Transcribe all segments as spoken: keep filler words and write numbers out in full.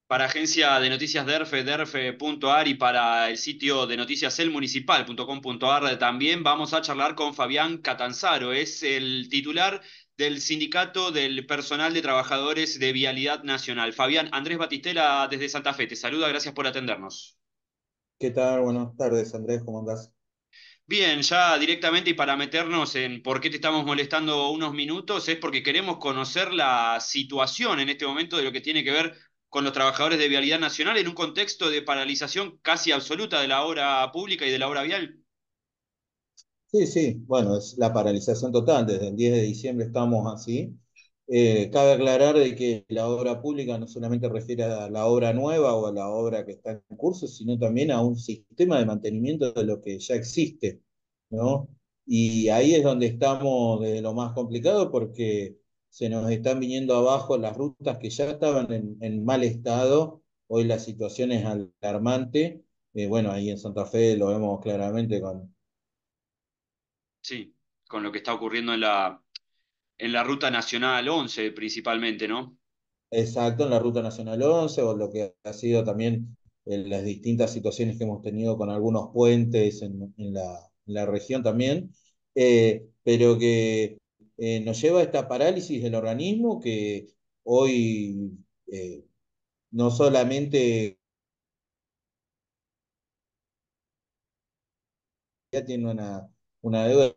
Para agencia de noticias DERFE, derfe punto ar y para el sitio de noticias elmunicipal punto com punto ar también vamos a charlar con Fabián Catanzaro, es el titular del Sindicato del Personal de Trabajadores de Vialidad Nacional. Fabián, Andrés Batistela desde Santa Fe, te saluda, gracias por atendernos. ¿Qué tal? Buenas tardes, Andrés, ¿cómo andás? Bien, ya directamente y para meternos en por qué te estamos molestando unos minutos, es porque queremos conocer la situación en este momento de lo que tiene que ver con los trabajadores de Vialidad Nacional en un contexto de paralización casi absoluta de la obra pública y de la obra vial. Sí, sí, bueno, es la paralización total, desde el diez de diciembre estamos así. Eh, cabe aclarar de que la obra pública no solamente refiere a la obra nueva o a la obra que está en curso, sino también a un sistema de mantenimiento de lo que ya existe, ¿no? Y ahí es donde estamos de lo más complicado porque se nos están viniendo abajo las rutas que ya estaban en, en mal estado. Hoy la situación es alarmante. Eh, bueno, ahí en Santa Fe lo vemos claramente con. Sí, con lo que está ocurriendo en la, en la Ruta Nacional once principalmente, ¿no? Exacto, en la Ruta Nacional once o lo que ha sido también eh, las distintas situaciones que hemos tenido con algunos puentes en, en la, en la región también, eh, pero que eh, nos lleva a esta parálisis del organismo que hoy eh, no solamente ya tiene una, una deuda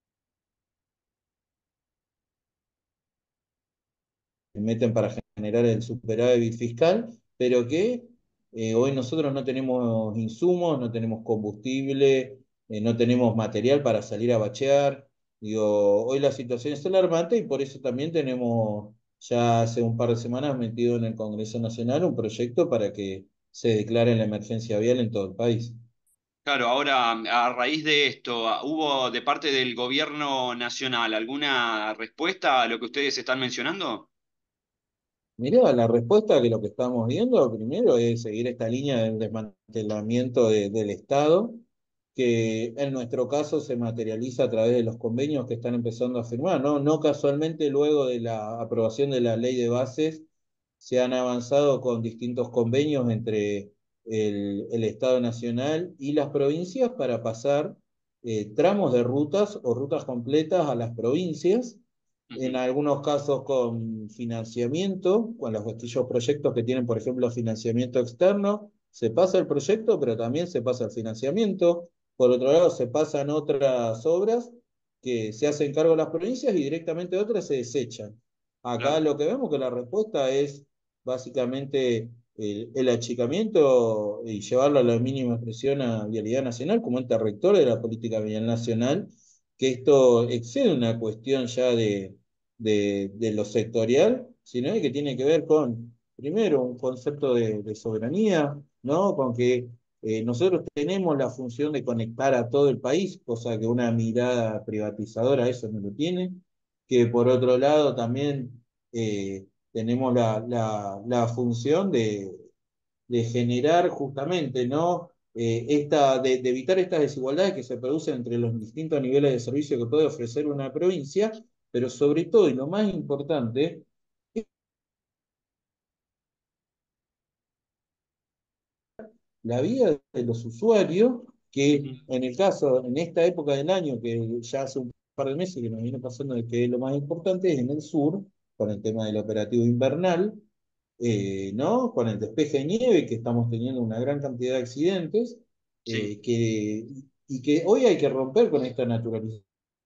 que meten para generar el superávit fiscal, pero que eh, hoy nosotros no tenemos insumos, no tenemos combustible, eh, no tenemos material para salir a bachear. Digo, hoy la situación es alarmante y por eso también tenemos ya hace un par de semanas metido en el Congreso Nacional un proyecto para que se declare la emergencia vial en todo el país. Claro, ahora a raíz de esto, ¿hubo de parte del gobierno nacional alguna respuesta a lo que ustedes están mencionando? Mirá, la respuesta que lo que estamos viendo primero es seguir esta línea del desmantelamiento de- del Estado, que en nuestro caso se materializa a través de los convenios que están empezando a firmar, ¿no? No casualmente luego de la aprobación de la ley de bases se han avanzado con distintos convenios entre el, el Estado Nacional y las provincias para pasar eh, tramos de rutas o rutas completas a las provincias, en Ujú. algunos casos con financiamiento, con los distintos proyectos que tienen, por ejemplo, financiamiento externo, se pasa el proyecto, pero también se pasa el financiamiento. Por otro lado, se pasan otras obras que se hacen cargo de las provincias y directamente otras se desechan. Acá Claro. lo que vemos que la respuesta es básicamente el, el achicamiento y llevarlo a la mínima expresión a Vialidad Nacional como ente rector de la política vial nacional, que esto excede una cuestión ya de, de, de lo sectorial, sino que tiene que ver con, primero, un concepto de, de soberanía, ¿no? Con que eh, nosotros tenemos la función de conectar a todo el país, cosa que una mirada privatizadora eso no lo tiene, que por otro lado también eh, tenemos la, la, la función de, de generar justamente, ¿no? Eh, esta, de, de evitar estas desigualdades que se producen entre los distintos niveles de servicio que puede ofrecer una provincia, pero sobre todo, y lo más importante, la vida de los usuarios, que Ujú. en el caso, en esta época del año, que ya hace un par de meses que nos viene pasando, de que es lo más importante, es en el sur, con el tema del operativo invernal, eh, ¿no? Con el despeje de nieve, que estamos teniendo una gran cantidad de accidentes, Sí, eh, que, y que hoy hay que romper con esta naturalización.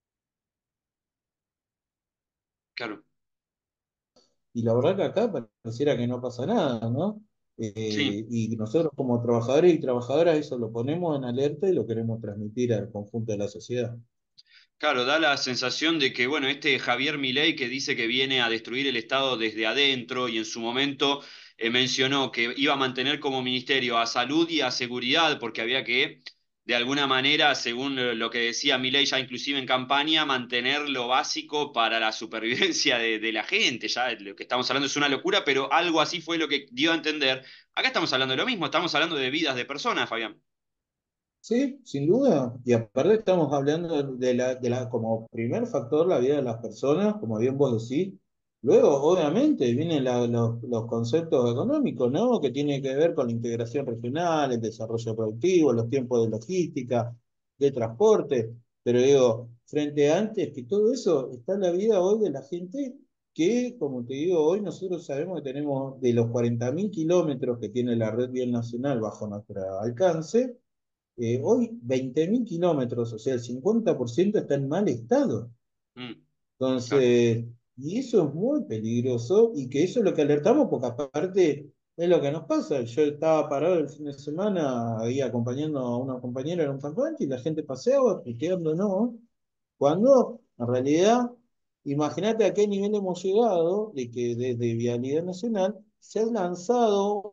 claro. Y la verdad que acá pareciera que no pasa nada, ¿no? Sí. Eh, y nosotros como trabajadores y trabajadoras eso lo ponemos en alerta y lo queremos transmitir al conjunto de la sociedad. Claro, da la sensación de que, bueno, este Javier Milei que dice que viene a destruir el Estado desde adentro y en su momento eh, mencionó que iba a mantener como ministerio a salud y a seguridad porque había que, de alguna manera, según eh, lo que decía Milei ya inclusive en campaña, mantener lo básico para la supervivencia de, de la gente. Ya lo que estamos hablando es una locura, pero algo así fue lo que dio a entender. Acá estamos hablando de lo mismo, estamos hablando de vidas de personas, Fabián. Sí, sin duda. Y aparte estamos hablando de la, de la, como primer factor, la vida de las personas, como bien vos decís, Luego, obviamente, vienen la- los, los conceptos económicos, ¿no? Que tienen que ver con la integración regional, el desarrollo productivo, los tiempos de logística, de transporte. Pero digo, frente a antes, que todo eso está en la vida hoy de la gente, que, como te digo, hoy nosotros sabemos que tenemos de los cuarenta mil kilómetros que tiene la red vial nacional bajo nuestro alcance, eh, hoy veinte mil kilómetros, o sea, el cincuenta por ciento está en mal estado. Mm, claro. Entonces, y eso es muy peligroso y que eso es lo que alertamos porque aparte es lo que nos pasa. Yo estaba parado el fin de semana ahí acompañando a una compañera en un campamento y la gente paseaba, pisteando, ¿no? Cuando en realidad, imagínate a qué nivel hemos llegado de que desde Vialidad Nacional se ha lanzado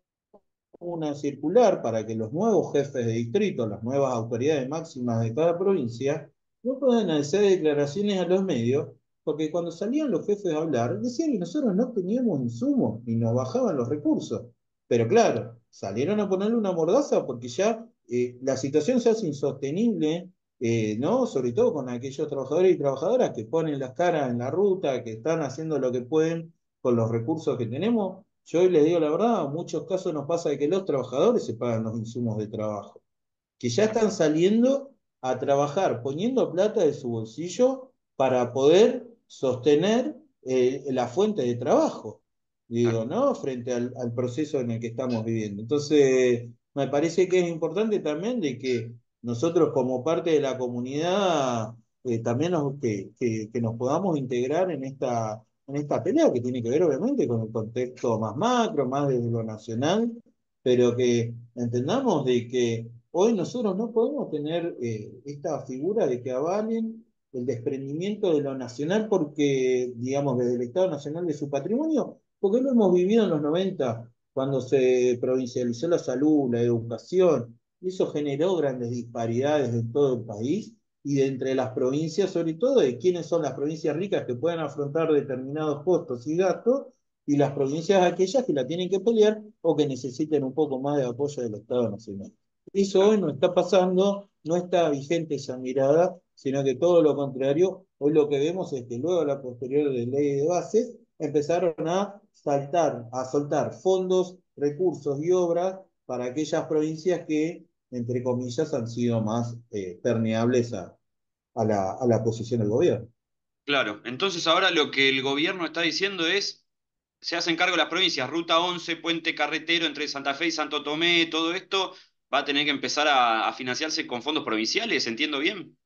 una circular para que los nuevos jefes de distrito, las nuevas autoridades máximas de cada provincia, no puedan hacer declaraciones a los medios, porque cuando salían los jefes a hablar, decían que nosotros no teníamos insumos y nos bajaban los recursos. Pero claro, salieron a ponerle una mordaza porque ya eh, la situación se hace insostenible, eh, ¿no? Sobre todo con aquellos trabajadores y trabajadoras que ponen las caras en la ruta, que están haciendo lo que pueden con los recursos que tenemos. Yo hoy les digo la verdad, en muchos casos nos pasa de que los trabajadores se pagan los insumos de trabajo, que ya están saliendo a trabajar, poniendo plata de su bolsillo para poder sostener eh, la fuente de trabajo, Claro. digo, ¿no? Frente al, al proceso en el que estamos viviendo. Entonces, me parece que es importante también de que nosotros como parte de la comunidad eh, también nos, que, que, que nos podamos integrar en esta, en esta pelea que tiene que ver obviamente con el contexto más macro, más desde lo nacional, pero que entendamos de que hoy nosotros no podemos tener eh, esta figura de que avalen el desprendimiento de lo nacional porque, digamos, desde el Estado Nacional de su patrimonio, porque lo hemos vivido en los noventa cuando se provincializó la salud, la educación, y eso generó grandes disparidades en todo el país y de entre las provincias, sobre todo de quiénes son las provincias ricas que pueden afrontar determinados costos y gastos, y las provincias aquellas que la tienen que pelear o que necesiten un poco más de apoyo del Estado Nacional. Eso Claro. hoy no está pasando, no está vigente esa mirada, sino que todo lo contrario, hoy lo que vemos es que luego de la posterior de ley de bases empezaron a saltar, a soltar fondos, recursos y obras para aquellas provincias que, entre comillas, han sido más eh, permeables a, a, la, a la posición del gobierno. Claro. Entonces ahora lo que el gobierno está diciendo es, se hacen cargo las provincias, Ruta once, Puente Carretero entre Santa Fe y Santo Tomé, todo esto va a tener que empezar a, a financiarse con fondos provinciales, ¿entiendo bien?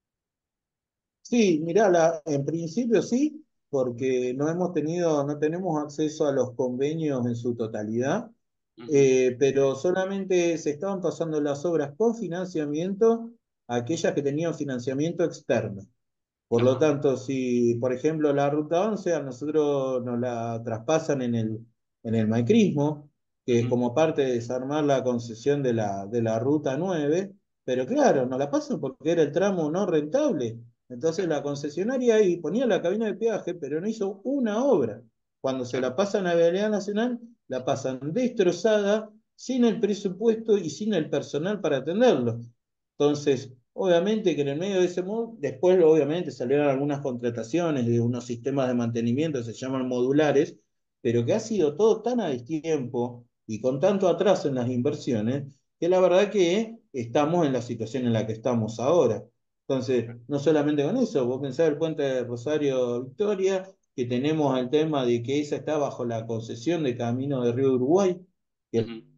Sí, mirá, la, en principio sí, porque no hemos tenido, no tenemos acceso a los convenios en su totalidad, Ujú, eh, pero solamente se estaban pasando las obras con financiamiento a aquellas que tenían financiamiento externo. Por lo ajá, tanto, si, por ejemplo, la ruta once a nosotros nos la traspasan en el, en el macrismo, que es ujú, como parte de desarmar la concesión de la, de la ruta nueve, pero claro, nos la pasan porque era el tramo no rentable. Entonces claro, la concesionaria ahí ponía la cabina de peaje, pero no hizo una obra. Cuando se claro, la pasan a Vialidad Nacional, la pasan destrozada, sin el presupuesto y sin el personal para atenderlo. Entonces, obviamente que en el medio de ese modo, después obviamente salieron algunas contrataciones de unos sistemas de mantenimiento, se llaman modulares, pero que ha sido todo tan a destiempo y con tanto atraso en las inversiones, que la verdad que estamos en la situación en la que estamos ahora. Entonces, no solamente con eso, vos pensás el puente de Rosario Victoria, que tenemos el tema de que esa está bajo la concesión de Camino de Río Uruguay, que ujú,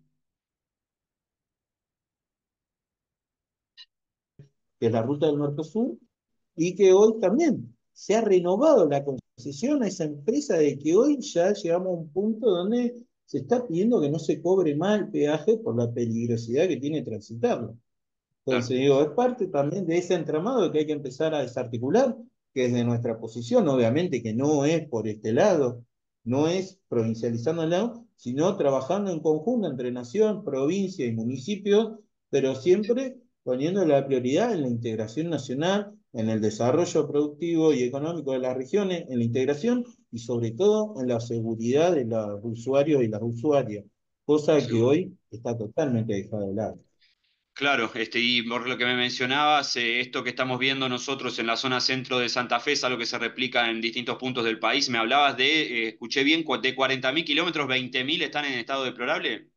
es la ruta del Mercosur, y que hoy también se ha renovado la concesión a esa empresa de que hoy ya llegamos a un punto donde se está pidiendo que no se cobre más el peaje por la peligrosidad que tiene transitarlo. claro, Entonces, digo, es parte también de ese entramado que hay que empezar a desarticular, que es de nuestra posición, obviamente que no es por este lado, no es provincializándolo, sino trabajando en conjunto entre nación, provincia y municipio, pero siempre poniendo la prioridad en la integración nacional, en el desarrollo productivo y económico de las regiones, en la integración y sobre todo en la seguridad de los usuarios y las usuarias, cosa que seguro. hoy está totalmente dejada de lado. Claro, este, y por lo que me mencionabas, eh, esto que estamos viendo nosotros en la zona centro de Santa Fe es algo que se replica en distintos puntos del país. Me hablabas de, eh, escuché bien, cu- de cuarenta mil kilómetros, veinte mil están en estado deplorable.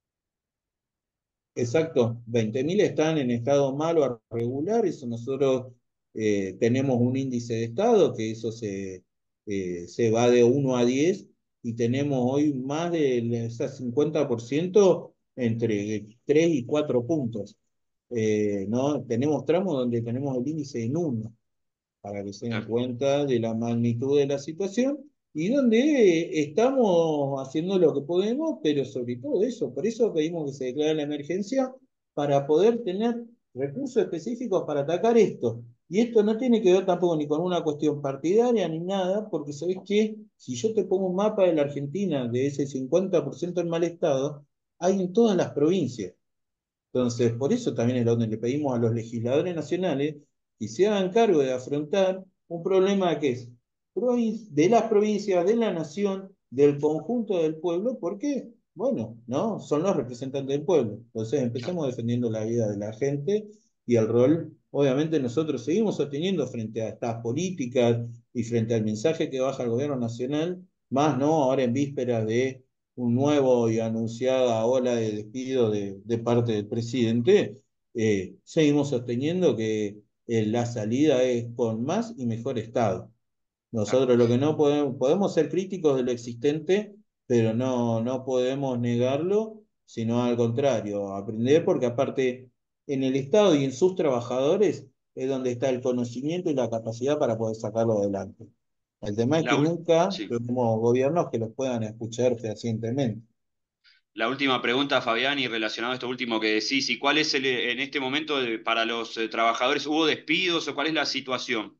Exacto, veinte mil están en estado malo a regular, eso nosotros eh, tenemos un índice de estado, que eso se, eh, se va de uno a diez y tenemos hoy más del ese cincuenta por ciento entre tres y cuatro puntos. Eh, ¿no? Tenemos tramos donde tenemos el índice en uno para que se den Claro, cuenta de la magnitud de la situación y donde eh, estamos haciendo lo que podemos, pero sobre todo eso, por eso pedimos que se declare la emergencia para poder tener recursos específicos para atacar esto. Y esto no tiene que ver tampoco ni con una cuestión partidaria ni nada, porque sabés que si yo te pongo un mapa de la Argentina de ese cincuenta por ciento en mal estado, hay en todas las provincias. Entonces, por eso también es donde le pedimos a los legisladores nacionales que se hagan cargo de afrontar un problema que es de las provincias, de la nación, del conjunto del pueblo, porque, bueno, ¿no? Son los representantes del pueblo. Entonces, claro. empecemos defendiendo la vida de la gente y el rol, obviamente, nosotros seguimos sosteniendo frente a estas políticas y frente al mensaje que baja el gobierno nacional, más, ¿no? Ahora en vísperas de un nuevo y anunciada ola de despido de, de parte del presidente, eh, seguimos sosteniendo que eh, la salida es con más y mejor Estado. Claro. Nosotros lo que no podemos, podemos ser críticos de lo existente, pero no, no podemos negarlo, sino al contrario, aprender, porque aparte en el Estado y en sus trabajadores es donde está el conocimiento y la capacidad para poder sacarlo adelante. El tema es La, que ul- nunca sí. tenemos gobiernos que los puedan escuchar fehacientemente. La última pregunta, Fabián, y relacionado a esto último que decís, ¿y cuál es el, en este momento eh, para los eh, trabajadores? ¿Hubo despidos o cuál es la situación?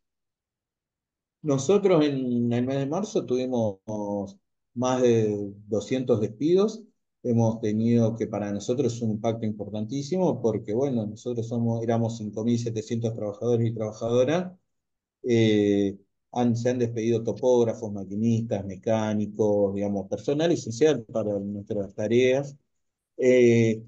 Nosotros en el mes de marzo tuvimos más de doscientos despidos. Hemos tenido que para nosotros es un impacto importantísimo porque, bueno, nosotros somos, éramos cinco mil setecientos trabajadores y trabajadoras. Eh, han, se han despedido topógrafos, maquinistas, mecánicos, digamos, personal esencial para nuestras tareas. Eh,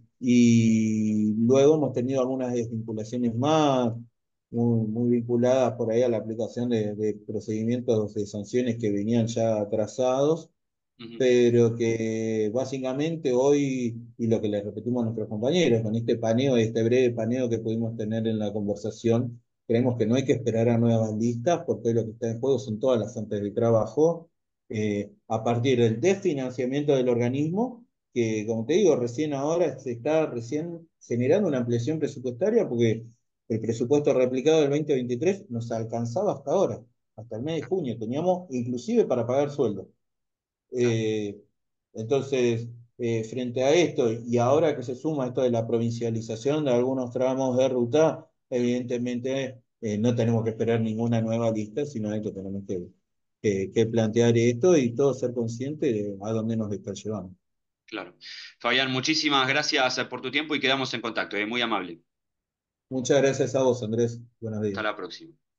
y luego hemos tenido algunas desvinculaciones más, muy, muy vinculadas por ahí a la aplicación de, de procedimientos de sanciones que venían ya atrasados, Ujú. pero que básicamente hoy, y lo que le repetimos a nuestros compañeros, con este paneo, este breve paneo que pudimos tener en la conversación, creemos que no hay que esperar a nuevas listas, porque hoy lo que está en juego son todas las fuentes de trabajo, eh, a partir del desfinanciamiento del organismo, que como te digo, recién ahora se está recién generando una ampliación presupuestaria, porque el presupuesto replicado del dos mil veintitrés nos alcanzaba hasta ahora, hasta el mes de junio, teníamos inclusive para pagar sueldos. Claro, Eh, entonces, eh, frente a esto, y ahora que se suma esto de la provincialización de algunos tramos de ruta, evidentemente eh, no tenemos que esperar ninguna nueva lista, sino que tenemos que, que, que plantear esto y todos ser conscientes de a dónde nos está llevando. claro. Fabián, muchísimas gracias eh, por tu tiempo y quedamos en contacto. Eh, muy amable. Muchas gracias a vos, Andrés. Buenos Hasta días. la próxima.